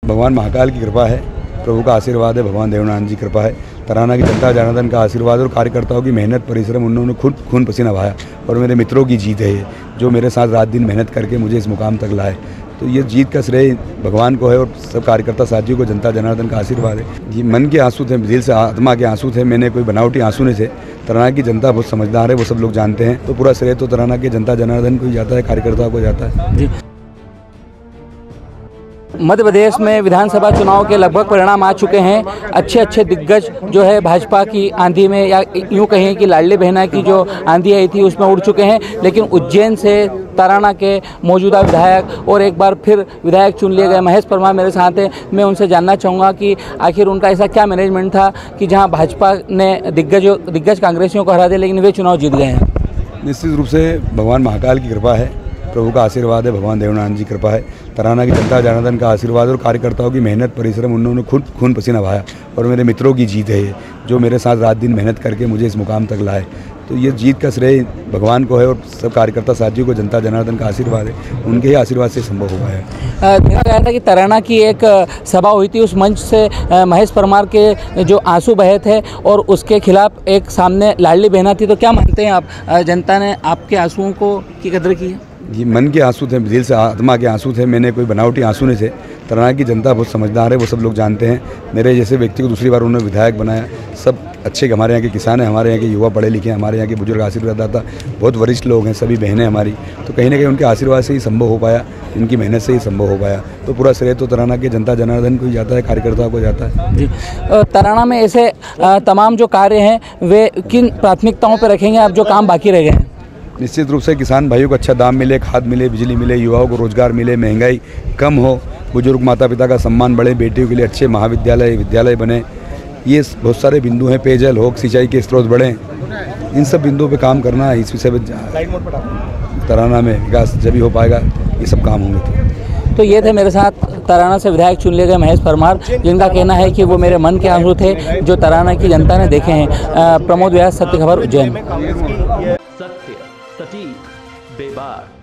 भगवान महाकाल की कृपा है, प्रभु का आशीर्वाद है, भगवान देवनारायण जी की कृपा है, तराना की जनता जनार्दन का आशीर्वाद और कार्यकर्ताओं की मेहनत परिश्रम, उन्होंने खुद खून पसीना बहाया और मेरे मित्रों की जीत है ये, जो मेरे साथ रात दिन मेहनत करके मुझे इस मुकाम तक लाए। तो ये जीत का श्रेय भगवान को है और सब कार्यकर्ता साथियों को, जनता जनार्दन का आशीर्वाद है। ये मन के आंसू थे, दिल से आत्मा के आंसू थे, मैंने कोई बनावटी आंसू नहीं थे। तराना की जनता बहुत समझदार है, वो सब लोग जानते हैं, तो पूरा श्रेय तो तराना के जनता जनार्दन को ही जाता है, कार्यकर्ताओं को जाता है जी। मध्य प्रदेश में विधानसभा चुनाव के लगभग परिणाम आ चुके हैं। अच्छे दिग्गज जो है भाजपा की आंधी में, या यूँ कहें कि लाडली बहना की जो आंधी आई थी उसमें उड़ चुके हैं, लेकिन उज्जैन से तराना के मौजूदा विधायक और एक बार फिर विधायक चुन लिए गए महेश परमार मेरे साथ हैं। मैं उनसे जानना चाहूँगा कि आखिर उनका ऐसा क्या मैनेजमेंट था कि जहाँ भाजपा ने दिग्गज कांग्रेसियों को हरा दिया लेकिन वे चुनाव जीत गए हैं। निश्चित रूप से भगवान महाकाल की कृपा है, प्रभु का आशीर्वाद है, भगवान देवनारायण जी की कृपा है, तराना की जनता जनार्दन का आशीर्वाद और कार्यकर्ताओं की मेहनत परिश्रम, उन्होंने खुद खून पसीना बहाया और मेरे मित्रों की जीत है ये, जो मेरे साथ रात दिन मेहनत करके मुझे इस मुकाम तक लाए। तो ये जीत का श्रेय भगवान को है और सब कार्यकर्ता साथियों को, जनता जनार्दन का आशीर्वाद है, उनके ही आशीर्वाद से संभव हुआ है। देखा गया था कि तराना की एक सभा हुई थी, उस मंच से महेश परमार के जो आंसू बहे थे और उसके खिलाफ एक सामने लाडली बहना थी। तो क्या मानते हैं आप, जनता ने आपके आंसुओं को की कदर की है? ये मन के आंसू थे, दिल से आत्मा के आंसू थे, मैंने कोई बनावटी आंसू नहीं थे। तराना की जनता बहुत समझदार है, वो सब लोग जानते हैं। मेरे जैसे व्यक्ति को दूसरी बार उन्होंने विधायक बनाया। सब अच्छे, हमारे यहाँ के किसान हैं, हमारे यहाँ के युवा पढ़े लिखे हैं, हमारे यहाँ के बुजुर्ग आशीर्वाददाता बहुत वरिष्ठ लोग हैं, सभी बहनें हमारी। तो कहीं ना कहीं उनके आशीर्वाद से ही संभव हो पाया, उनकी मेहनत से ही संभव हो पाया। तो पूरा श्रेय तो तराना के जनता जनार्दन को ही जाता है, कार्यकर्ताओं को जाता है जी। तराना में ऐसे तमाम जो कार्य हैं वे किन प्राथमिकताओं पर रखेंगे आप, जो काम बाकी रह गए हैं? निश्चित रूप से किसान भाइयों को अच्छा दाम मिले, खाद मिले, बिजली मिले, युवाओं को रोजगार मिले, महंगाई कम हो, बुजुर्ग माता पिता का सम्मान बढ़े, बेटियों के लिए अच्छे विद्यालय बने। ये बहुत सारे बिंदु हैं, पेयजल हो, सिंचाई के स्रोत बढ़ें, इन सब बिंदुओं पे काम करना है। इस विषय पर तराना में विकास जब ही हो पाएगा, ये सब काम होंगे। तो ये थे मेरे साथ तराना से विधायक चुन लिए गए महेश परमार, जिनका कहना है कि वो मेरे मन के आंसू थे जो तराना की जनता ने देखे हैं। प्रमोद व्यास, सत्य खबर, उज्जैन। सत्य, सटीक, बेबाक।